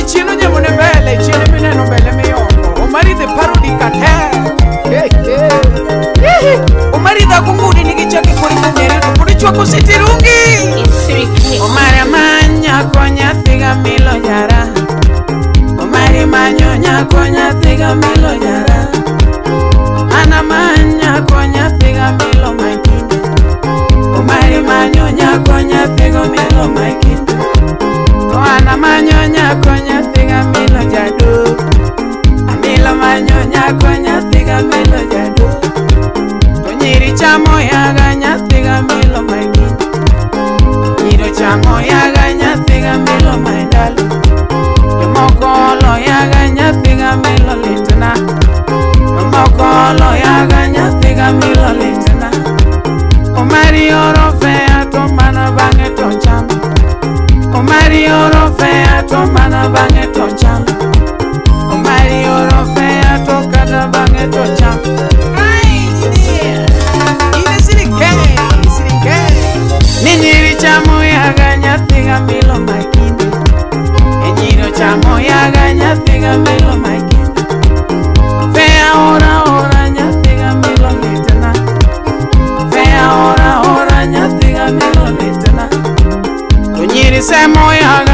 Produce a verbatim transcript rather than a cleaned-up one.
chino nyemone mbele chino mineno mbele miyombo umaridhe parodi kate umaridha kungudi nikichake kuri kunyerero kuri chwako sitirungi umare manya konya thiga milo nyara umare manyonya konya thiga milo nyara ana manya konya thiga milo makinde umare manyonya konya thiga milo makinde ana manyonya konya thiga milo jadu amilo manyonya konya thiga milo jadu nyiri chamo yaga nyathiga milo makinde nyiro chamo yaga nyathiga milo maindalo yomokolo yaga nyathiga milo litna yomokolo yaga nyathiga milo litna omari oro fea to mana bange to chamo omari oro fea to mana bange to chamo omari oro fea to kata bange to chamo Ninyiri chamo yaga nyathiga milo makinde Enyiro chamo yaga nyathiga milo makinde Fea ora ora nyathiga milo litna Fea ora ora nyathiga milo litna Unyiri semo yaga